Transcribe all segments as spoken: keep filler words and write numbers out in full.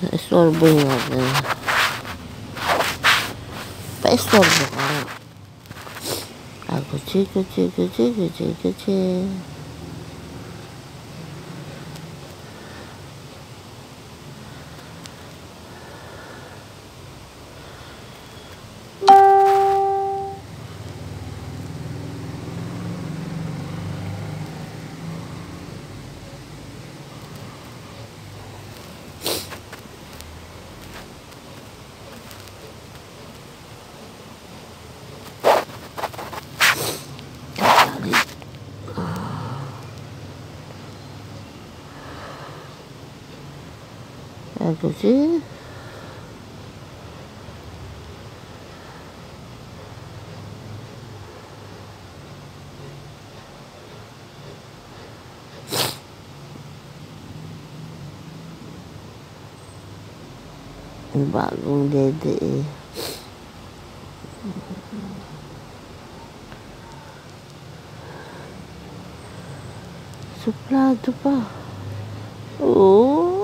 Istorbo natin. Pa-istorbo ka. Ako, chika, chika, chika, chika, chika. Ako sih bagong dede eh. Suplado pa. Oh.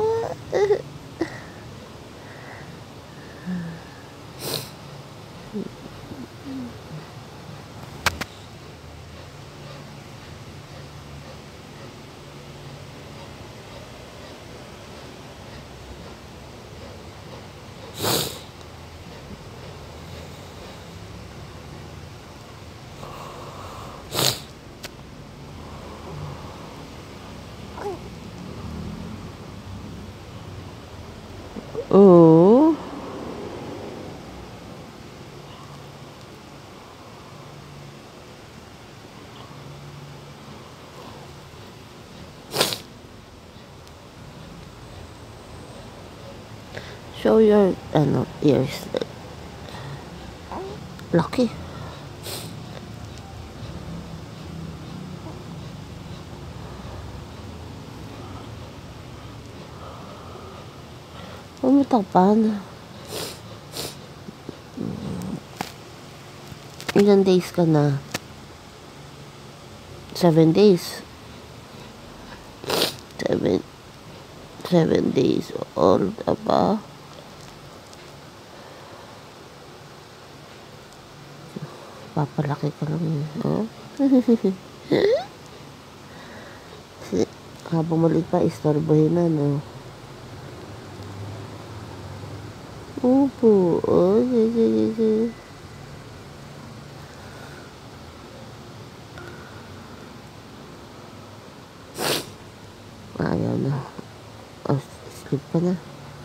Oh. Show your ano, ears. Lucky. Umutakpan. Ilan days ka na? Seven days. Seven. Seven days old ba? Papalaki ka lang yun. Oh? Habang maliit pa, istorbohin na, no? Opo. Oh, yeah, yeah, yeah, yeah. Ayaw na. Oh, sleep ka na.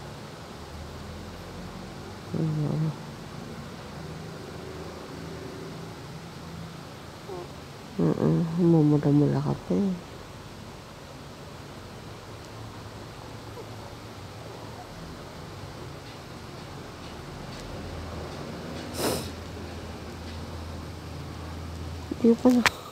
Uh, uh, mumula-mula ka pa eh. Hindi pa na.